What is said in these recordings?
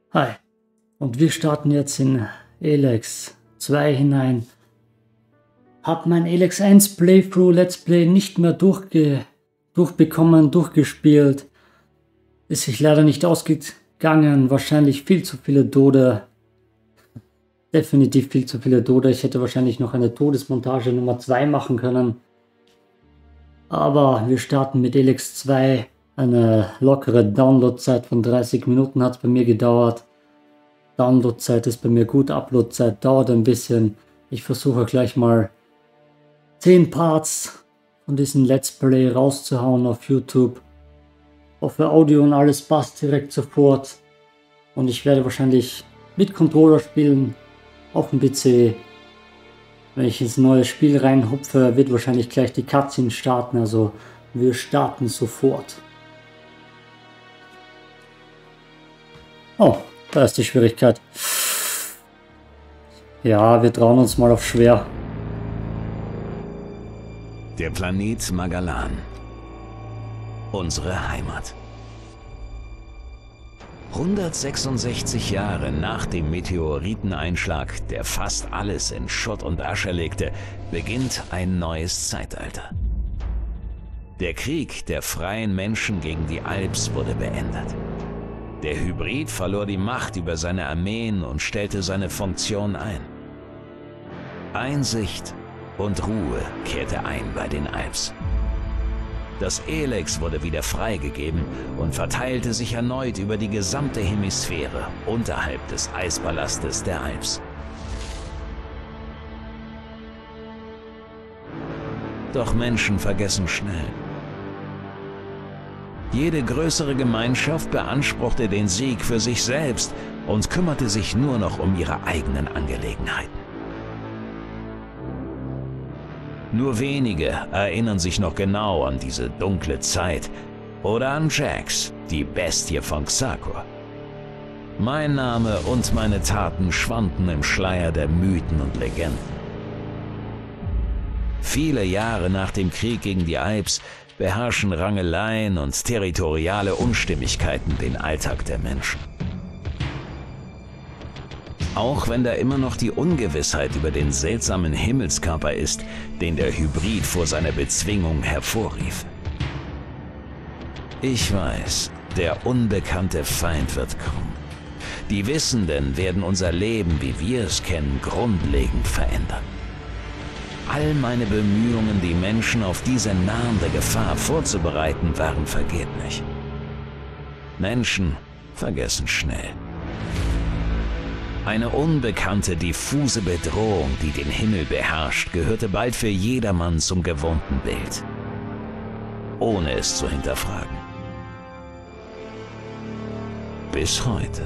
Hi, und wir starten jetzt in Elex 2 hinein. Hab mein Elex 1 Playthrough Let's Play nicht mehr durchgespielt. Ist sich leider nicht ausgegangen, wahrscheinlich viel zu viele Tode. Definitiv viel zu viele Tode. Ich hätte wahrscheinlich noch eine Todesmontage Nummer 2 machen können. Aber wir starten mit Elex 2. Eine lockere Downloadzeit von 30 Minuten hat es bei mir gedauert. Downloadzeit ist bei mir gut, Uploadzeit dauert ein bisschen. Ich versuche gleich mal 10 Parts von diesem Let's Play rauszuhauen auf YouTube. Hoffe Audio und alles passt direkt sofort. Und ich werde wahrscheinlich mit Controller spielen, auf dem PC. Wenn ich ins neue Spiel reinhupfe, wird wahrscheinlich gleich die Cutscene starten, also wir starten sofort. Oh, da ist die Schwierigkeit. Ja, wir trauen uns mal auf schwer. Der Planet Magalan. Unsere Heimat. 166 Jahre nach dem Meteoriteneinschlag, der fast alles in Schutt und Asche legte, beginnt ein neues Zeitalter. Der Krieg der freien Menschen gegen die Alps wurde beendet. Der Hybrid verlor die Macht über seine Armeen und stellte seine Funktion ein. Einsicht und Ruhe kehrte ein bei den Alps. Das Elex wurde wieder freigegeben und verteilte sich erneut über die gesamte Hemisphäre unterhalb des Eispalastes der Alps. Doch Menschen vergessen schnell. Jede größere Gemeinschaft beanspruchte den Sieg für sich selbst und kümmerte sich nur noch um ihre eigenen Angelegenheiten. Nur wenige erinnern sich noch genau an diese dunkle Zeit oder an Jax, die Bestie von Xakor. Mein Name und meine Taten schwanden im Schleier der Mythen und Legenden. Viele Jahre nach dem Krieg gegen die Alps beherrschen Rangeleien und territoriale Unstimmigkeiten den Alltag der Menschen. Auch wenn da immer noch die Ungewissheit über den seltsamen Himmelskörper ist, den der Hybrid vor seiner Bezwingung hervorrief. Ich weiß, der unbekannte Feind wird kommen. Die Wissenden werden unser Leben, wie wir es kennen, grundlegend verändern. All meine Bemühungen, die Menschen auf diese nahende Gefahr vorzubereiten, waren vergeblich. Menschen vergessen schnell. Eine unbekannte, diffuse Bedrohung, die den Himmel beherrscht, gehörte bald für jedermann zum gewohnten Bild, ohne es zu hinterfragen. Bis heute.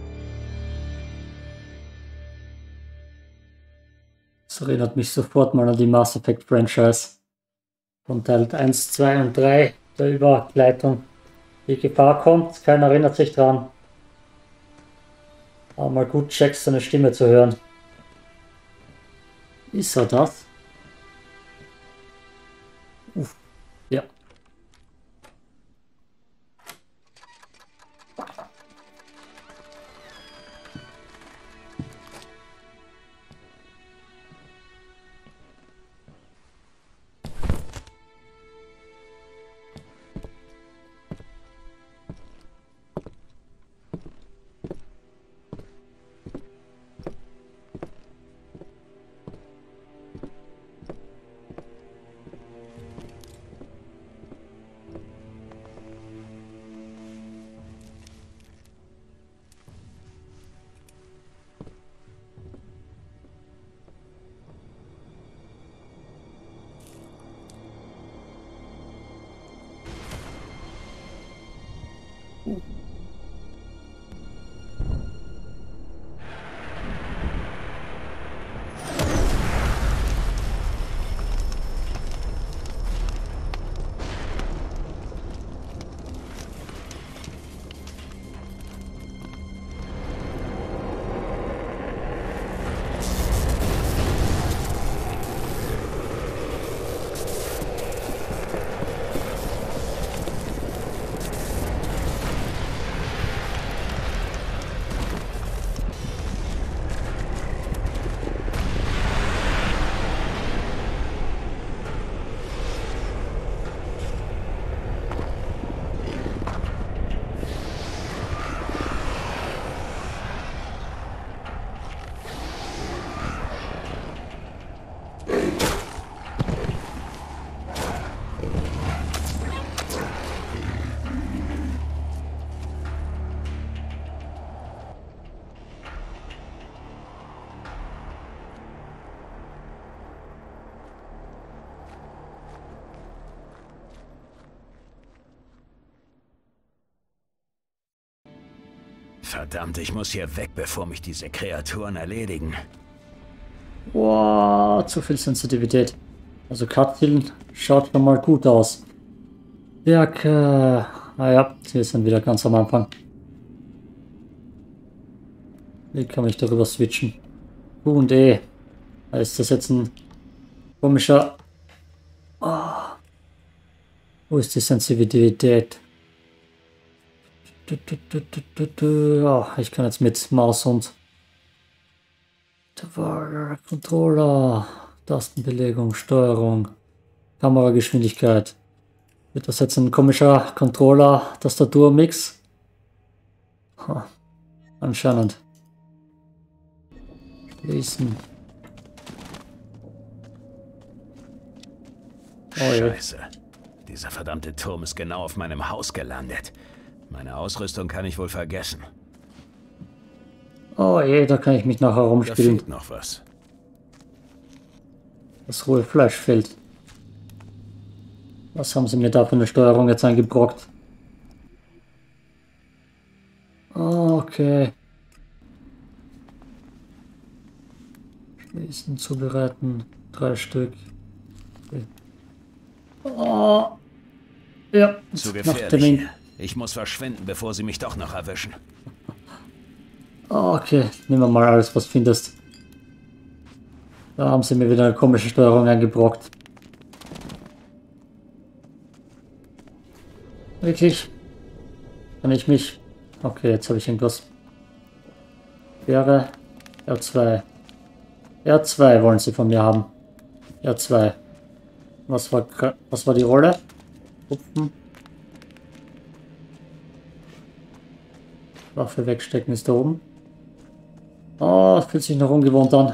Das erinnert mich sofort mal an die Mass Effect Franchise. Von Teil 1, 2 und 3 der Überleitung. Die Gefahr kommt, keiner erinnert sich dran. Aber mal gut Jax seine Stimme zu hören. Ist er das? Uff. Ja. Verdammt, ich muss hier weg, bevor mich diese Kreaturen erledigen. Wow, zu viel Sensitivität. Also Cutscene schaut schon mal gut aus. Werke. Naja, wir sind wieder ganz am Anfang. Wie kann ich darüber switchen? Q und E. Ist das jetzt ein komischer... Oh. Wo ist die Sensitivität? Ja, ich kann jetzt mit Maus und Controller, Tastenbelegung, Steuerung, Kamerageschwindigkeit. Wird das jetzt ein komischer Controller-Tastatur-Mix? Anscheinend. Schließen. Oh, Scheiße. Dieser verdammte Turm ist genau auf meinem Haus gelandet. Meine Ausrüstung kann ich wohl vergessen. Oh je, da kann ich mich nachher rumspielen. Da fehlt noch was. Das rohe Fleisch fehlt. Was haben sie mir da für eine Steuerung jetzt eingebrockt? Okay. Schließen, zubereiten. 3 Stück. Okay. Oh. Ja, zu gefährlich. Ich muss verschwinden, bevor sie mich doch noch erwischen. Okay, nehmen wir mal alles, was du findest. Da haben sie mir wieder eine komische Steuerung eingebrockt. Wirklich? Kann ich mich... Okay, jetzt habe ich irgendwas. Wäre R2. R2 wollen sie von mir haben. R2. Was war die Rolle? Hupfen. Waffe wegstecken ist da oben. Oh, fühlt sich noch ungewohnt an.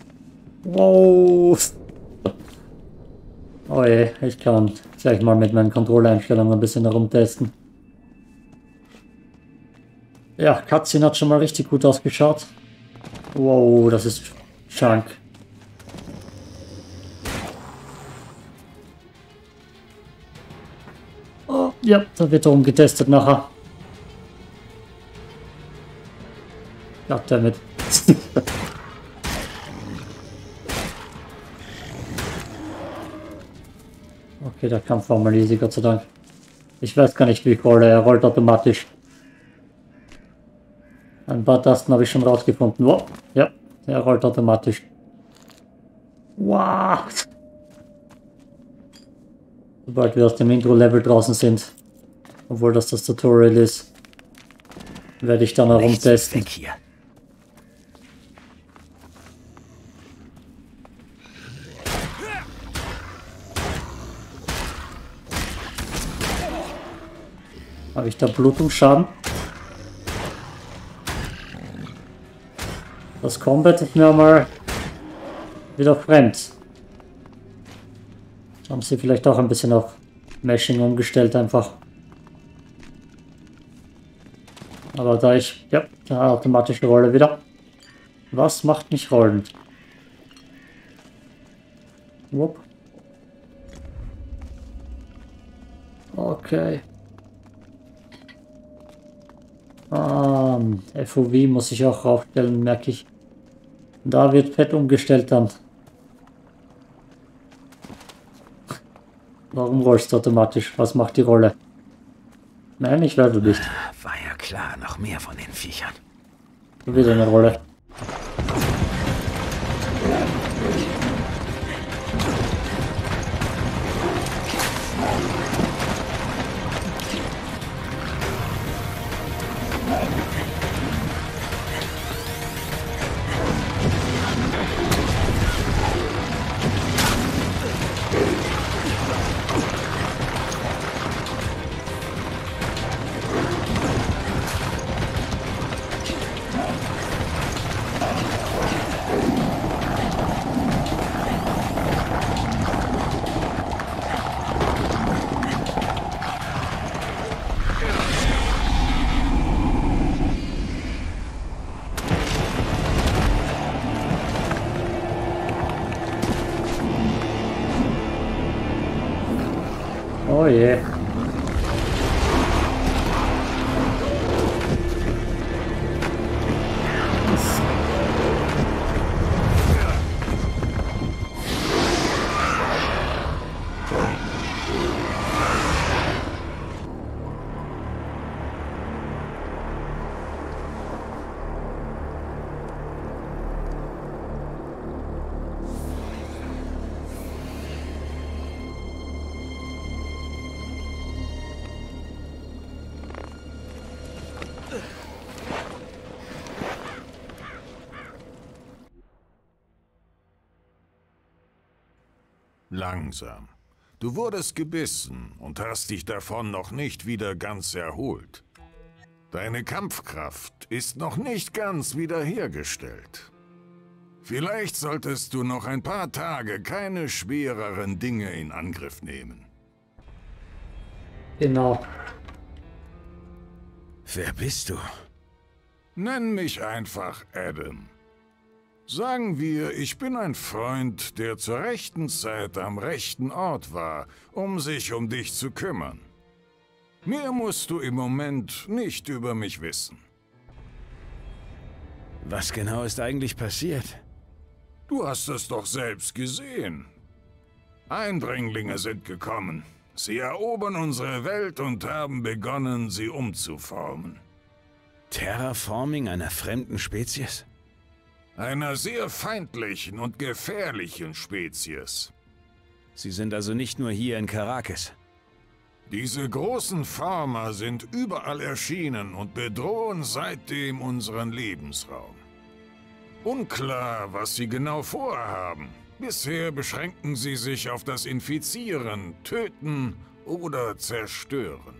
Wow. Oh je, ich kann gleich mal mit meinen Controller-Einstellungen ein bisschen herumtesten. Ja, Cutscene hat schon mal richtig gut ausgeschaut. Wow, das ist Chunk. Oh, ja, da wird darum getestet nachher. Goddammit. Okay, der Kampf war mal easy, Gott sei Dank. Ich weiß gar nicht, wie ich rolle. Er rollt automatisch. Ein paar Tasten habe ich schon rausgefunden. Wow. Ja, er rollt automatisch. Wow. Sobald wir aus dem Intro-Level draußen sind, obwohl das Tutorial ist, werde ich dann herumtesten. Habe ich da Blutungsschaden? Das Combat ist mir mal wieder fremd. Haben sie vielleicht auch ein bisschen auf Mashing umgestellt einfach. Aber da ich... Ja, eine automatische Rolle wieder. Was macht mich rollend? Wupp. Okay. FOV muss ich auch raufstellen, merke ich. Da wird fett umgestellt dann. Warum rollst du automatisch? Was macht die Rolle? Nein, ich werde nicht. War ja klar, noch mehr von den Viechern. Wieder eine Rolle. Oh je. Langsam. Du wurdest gebissen und hast dich davon noch nicht wieder ganz erholt. Deine Kampfkraft ist noch nicht ganz wiederhergestellt. Vielleicht solltest du noch ein paar Tage keine schwereren Dinge in Angriff nehmen. Genau. Wer bist du? Nenn mich einfach Adam. Sagen wir, ich bin ein Freund, der zur rechten Zeit am rechten Ort war, um sich um dich zu kümmern. Mehr musst du im Moment nicht über mich wissen. Was genau ist eigentlich passiert? Du hast es doch selbst gesehen. Eindringlinge sind gekommen. Sie erobern unsere Welt und haben begonnen, sie umzuformen. Terraforming einer fremden Spezies? Einer sehr feindlichen und gefährlichen Spezies. Sie sind also nicht nur hier in Caracas. Diese großen Former sind überall erschienen und bedrohen seitdem unseren Lebensraum. Unklar, was sie genau vorhaben. Bisher beschränken sie sich auf das Infizieren, Töten oder Zerstören.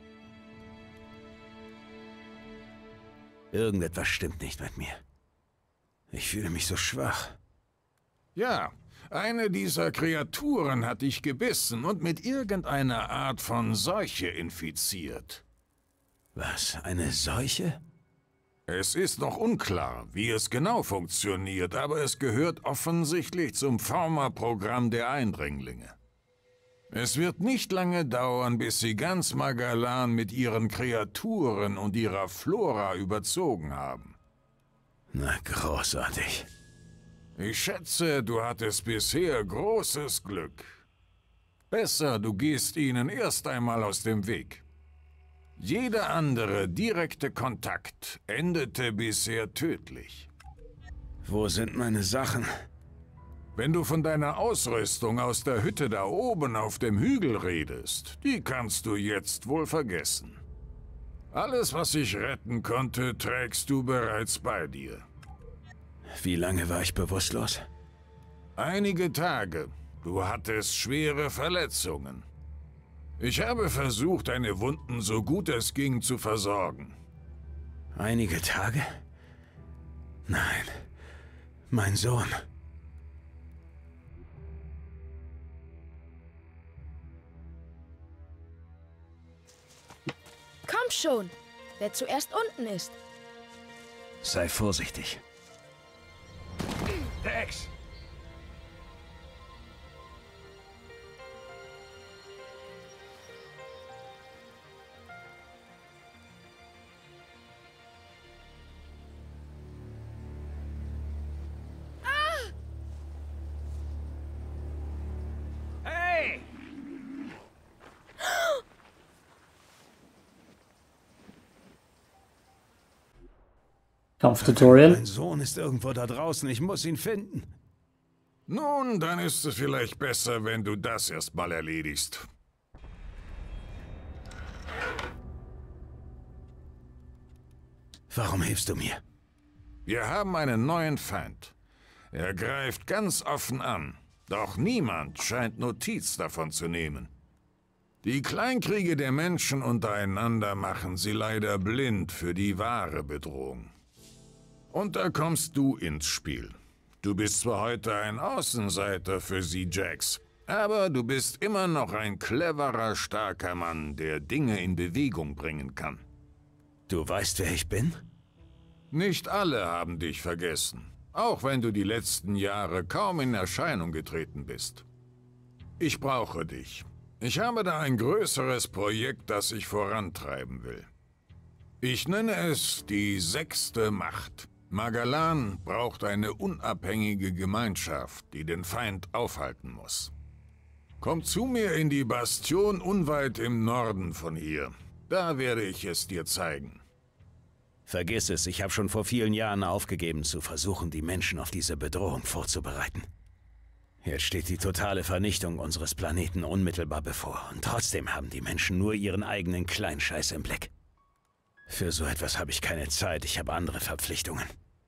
Irgendetwas stimmt nicht mit mir. Ich fühle mich so schwach. Ja, eine dieser Kreaturen hat dich gebissen und mit irgendeiner Art von Seuche infiziert. Was, eine Seuche? Es ist noch unklar, wie es genau funktioniert, aber es gehört offensichtlich zum Former-Programm der Eindringlinge. Es wird nicht lange dauern, bis sie ganz Magalan mit ihren Kreaturen und ihrer Flora überzogen haben. Na, großartig. Ich schätze, du hattest bisher großes Glück. Besser, du gehst ihnen erst einmal aus dem Weg. Jeder andere direkte Kontakt endete bisher tödlich. Wo sind meine Sachen? Wenn du von deiner Ausrüstung aus der Hütte da oben auf dem Hügel redest, die kannst du jetzt wohl vergessen. Alles, was ich retten konnte, trägst du bereits bei dir. Wie lange war ich bewusstlos? Einige Tage. Du hattest schwere Verletzungen. Ich habe versucht, deine Wunden so gut es ging zu versorgen. Einige Tage? Nein. Mein Sohn. Komm schon, wer zuerst unten ist. Sei vorsichtig. Dex! Hey! Kampftutorial. Mein Sohn ist irgendwo da draußen. Ich muss ihn finden. Nun, dann ist es vielleicht besser, wenn du das erstmal erledigst. Warum hilfst du mir? Wir haben einen neuen Feind. Er greift ganz offen an, doch niemand scheint Notiz davon zu nehmen. Die Kleinkriege der Menschen untereinander machen sie leider blind für die wahre Bedrohung. Und da kommst du ins Spiel. Du bist zwar heute ein Außenseiter für sie, Jax, aber du bist immer noch ein cleverer, starker Mann, der Dinge in Bewegung bringen kann. Du weißt, wer ich bin? Nicht alle haben dich vergessen, auch wenn du die letzten Jahre kaum in Erscheinung getreten bist. Ich brauche dich. Ich habe da ein größeres Projekt, das ich vorantreiben will. Ich nenne es die 6. Macht. Magalan braucht eine unabhängige Gemeinschaft, die den Feind aufhalten muss. Komm zu mir in die Bastion unweit im Norden von hier. Da werde ich es dir zeigen. Vergiss es, ich habe schon vor vielen Jahren aufgegeben, zu versuchen, die Menschen auf diese Bedrohung vorzubereiten. Jetzt steht die totale Vernichtung unseres Planeten unmittelbar bevor. Und trotzdem haben die Menschen nur ihren eigenen Kleinscheiß im Blick. Für so etwas habe ich keine Zeit, ich habe andere Verpflichtungen.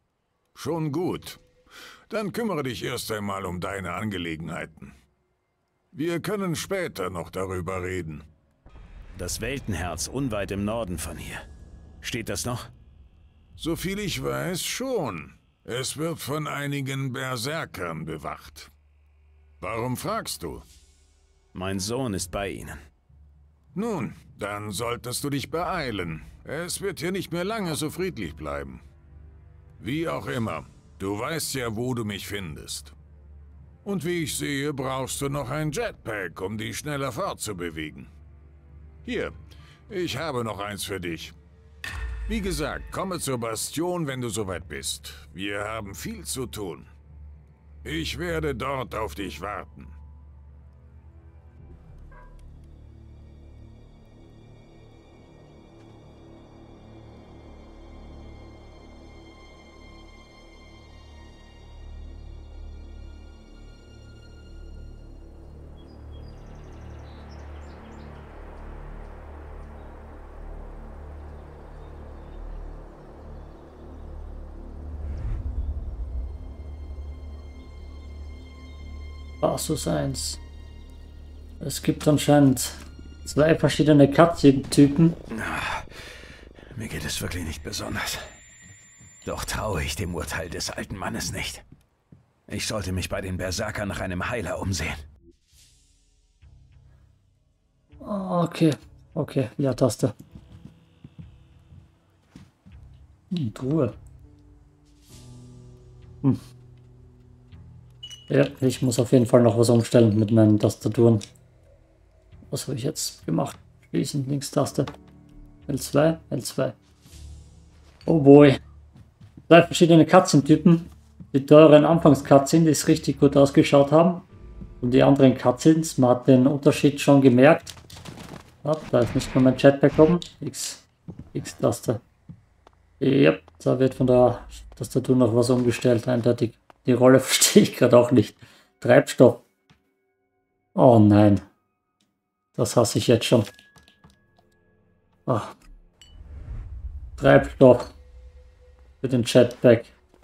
Schon gut. Dann kümmere dich erst einmal um deine Angelegenheiten. Wir können später noch darüber reden. Das Weltenherz unweit im Norden von hier. Steht das noch? Soviel ich weiß, schon. Es wird von einigen Berserkern bewacht. Warum fragst du? Mein Sohn ist bei ihnen. Nun, dann solltest du dich beeilen. Es wird hier nicht mehr lange so friedlich bleiben. Wie auch immer, du weißt ja, wo du mich findest. Und wie ich sehe, brauchst du noch ein Jetpack, um dich schneller fortzubewegen. Hier, ich habe noch eins für dich. Wie gesagt, komme zur Bastion, wenn du soweit bist. Wir haben viel zu tun. Ich werde dort auf dich warten. Passus 1. Es gibt anscheinend 2 verschiedene Cutscene-Typen. Mir geht es wirklich nicht besonders. Doch traue ich dem Urteil des alten Mannes nicht. Ich sollte mich bei den Berserkern nach einem Heiler umsehen. Okay, okay, ja, Taste. Truhe. Ja, ich muss auf jeden Fall noch was umstellen mit meinen Tastaturen. Was habe ich jetzt gemacht? Schließen, Linkstaste. L2, L2. Oh boy. 2 verschiedene Cutscene-Typen. Die teuren Anfangs-Cutscene, die es richtig gut ausgeschaut haben. Und die anderen Cutscenes, man hat den Unterschied schon gemerkt. Ja, da ist nicht nur mein Jetpack oben. X-Taste. Ja, da wird von der Tastatur noch was umgestellt, eindeutig. Die Rolle verstehe ich gerade auch nicht. Treibstoff. Oh nein. Das hasse ich jetzt schon. Ach. Treibstoff. Für den Jetpack.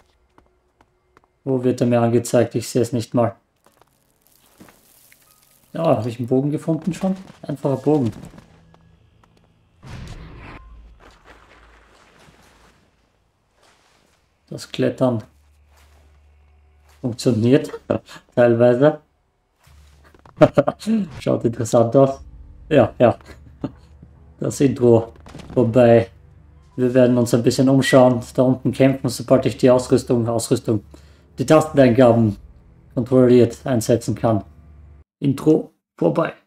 Wo wird er mir angezeigt? Ich sehe es nicht mal. Ja, habe ich einen Bogen gefunden schon? Einfacher Bogen. Das Klettern funktioniert teilweise. Schaut interessant aus. Ja, ja. Das Intro vorbei. Wir werden uns ein bisschen umschauen, da unten kämpfen, sobald ich die die Tasteneingaben kontrolliert einsetzen kann. Intro vorbei.